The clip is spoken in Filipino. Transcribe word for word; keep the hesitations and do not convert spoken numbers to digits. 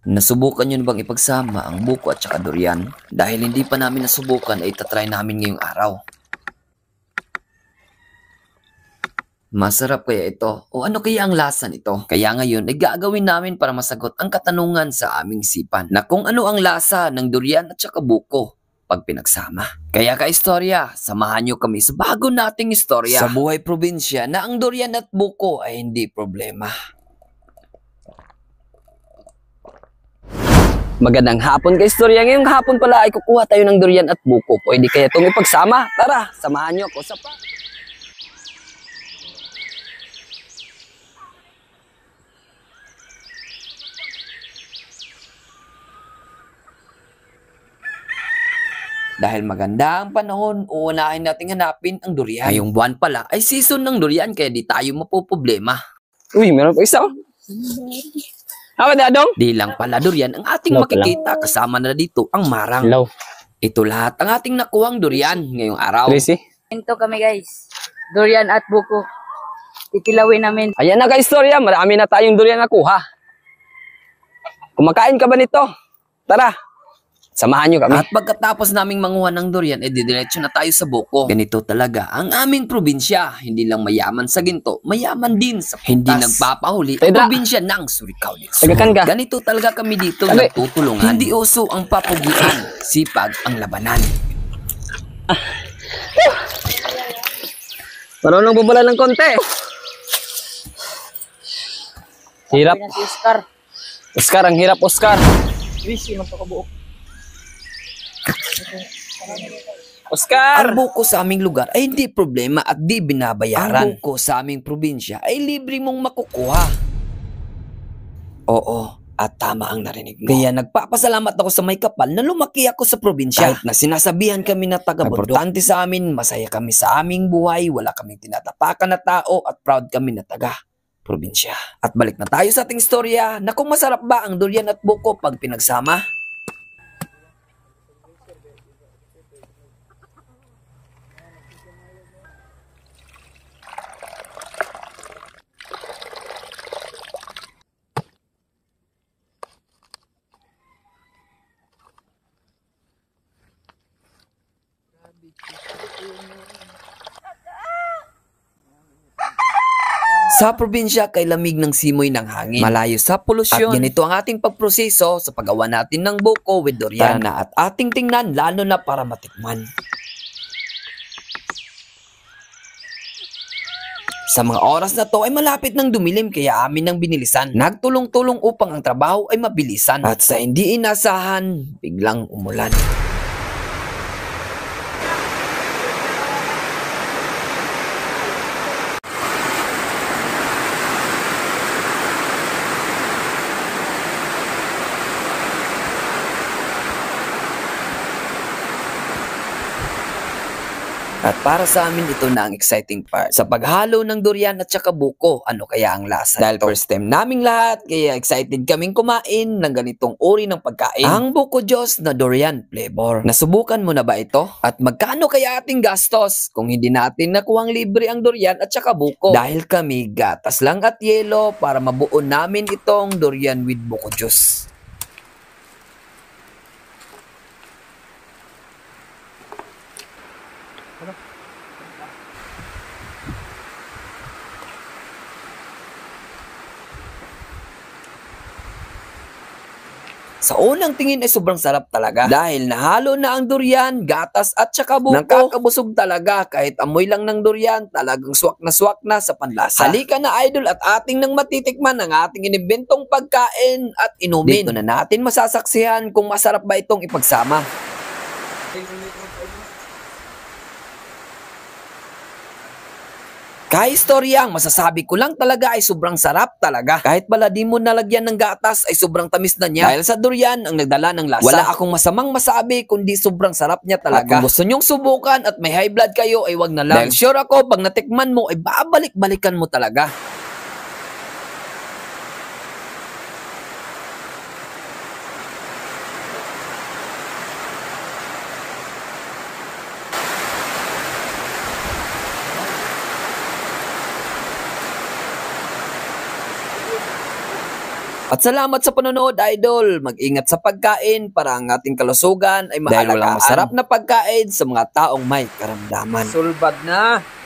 Nasubukan nyo na bang ipagsama ang buko at saka durian? Dahil hindi pa namin nasubukan ay itatry namin ngayong araw. Masarap kaya ito? O ano kaya ang lasa nito? Kaya ngayon ay gagawin namin para masagot ang katanungan sa aming isipan na kung ano ang lasa ng durian at saka buko pag pinagsama. Kaya ka-istorya, samahan nyo kami sa bago nating istorya sa buhay probinsya na ang durian at buko ay hindi problema. Magandang hapon kay istorya. Ngayong hapon pala ay kukuha tayo ng durian at buko. Pwede kaya itong ipagsama? Tara, samahan nyo ako sa pa. Dahil maganda ang panahon, uunahin nating hanapin ang durian. Ngayong buwan pala ay season ng durian kaya di tayo mapoproblema. Uy, meron pa isa oh. Hawa dadong? Di lang pala durian ang ating Hello, makikita, kasama na dito ang marang. Hello. Ito lahat ang ating nakuhang durian ngayong araw. Tracy. Ito kami guys, durian at buko. Titilawin namin. Ayan na kay istorya, marami na tayong durian nakuha. Kumakain ka ba nito? Tara, samahan nyo kami. At pagkatapos naming manguha ng durian, eh didiretso na tayo sa buko. Ganito talaga ang aming probinsya. Hindi lang mayaman sa ginto, mayaman din sa putas. Hindi nagpapahuli ang Pedra. probinsya ng Surigao del Sur. Tagakan ka. Ganito talaga kami dito, Tabi. nagtutulungan. Hindi uso ang papugian, sipag ang labanan. Marunong bubula ng konti. Hirap. Yan si Oscar. Oscar, ang hirap Oscar. Busy man to kabuok. Oscar! Ang buko sa aming lugar ay hindi problema at di binabayaran. Ang buko sa aming probinsya ay libre mong makukuha. Oo, at tama ang narinig mo. Kaya nagpapasalamat ako sa may kapal na lumaki ako sa probinsya. Kahit na sinasabihan kami na taga-bundok. Importante sa amin, masaya kami sa aming buhay, wala kaming tinatapakan na tao at proud kami na taga-probinsya. At balik na tayo sa ating istorya na kung masarap ba ang durian at buko pag pinagsama. Sa probinsya kay lamig ng simoy ng hangin, malayo sa polusyon. At ganito ang ating pagproseso sa paggawa natin ng buko with durian. Tara na at ating tingnan, lalo na para matikman. Sa mga oras na to ay malapit ng dumilim kaya amin nang binilisan. Nagtulong-tulong upang ang trabaho ay mabilisan. At sa hindi inasahan, biglang umulan. At para sa amin ito na ang exciting part. Sa paghalo ng durian at saka buko, ano kaya ang lasa? Dahil first time naming lahat, kaya excited kaming kumain ng ganitong uri ng pagkain. Ang buko Diyos na durian flavor. Nasubukan mo na ba ito? At magkano kaya ating gastos kung hindi natin nakuhang libre ang durian at saka buko? Dahil kami gatas lang at yelo para mabuo namin itong durian with buko juice. Sa unang tingin ay sobrang sarap talaga. Dahil nahalo na ang durian, gatas at saka buko. Nakakabusog talaga kahit amoy lang ng durian, talagang swak na swak na sa panlasa. Halika na idol at ating nang matitikman ang ating inibentong pagkain at inumin. Dito na natin masasaksihan kung masarap ba itong ipagsama. Kaistorya, ang masasabi ko lang talaga ay sobrang sarap talaga. Kahit pala di mo nalagyan ng gatas ay sobrang tamis na niya. Dahil sa durian ang nagdala ng lasa. Wala akong masamang masabi kundi sobrang sarap niya talaga. At kung gusto nyong subukan at may high blood kayo ay wag na lang. Dahil sure ako pag natikman mo ay babalik-balikan mo talaga. At salamat sa panonood, idol. Mag-ingat sa pagkain para ang ating kalusugan ay maalagaan. Dahil walang masarap na pagkain sa mga taong may karamdaman. Sulbad na.